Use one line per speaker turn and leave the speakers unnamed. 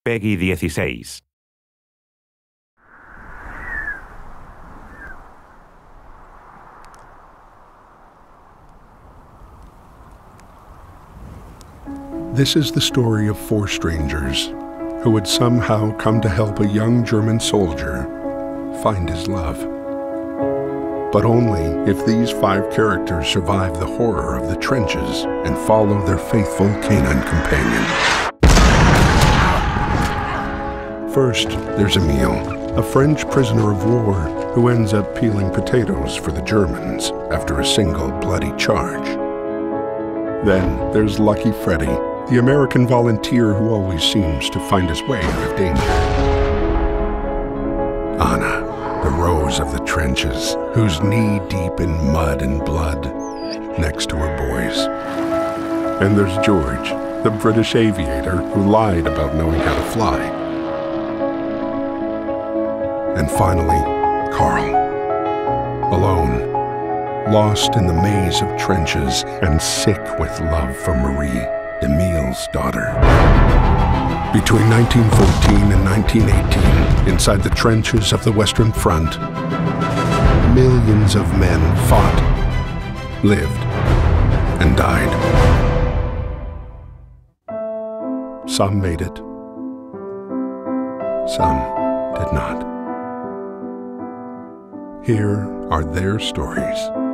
Peggy 16.
This is the story of 4 strangers who would somehow come to help a young German soldier find his love. But only if these 5 characters survive the horror of the trenches and follow their faithful canine companion. First, there's Emile, a French prisoner of war who ends up peeling potatoes for the Germans after a single bloody charge. Then there's Lucky Freddy, the American volunteer who always seems to find his way out of danger. Anna, the rose of the trenches, who's knee-deep in mud and blood, next to her boys. And there's George, the British aviator who lied about knowing how to fly. And finally, Carl, alone, lost in the maze of trenches and sick with love for Marie, Emile's daughter. Between 1914 and 1918, inside the trenches of the Western Front, millions of men fought, lived, and died. Some made it. Some did not. Here are their stories.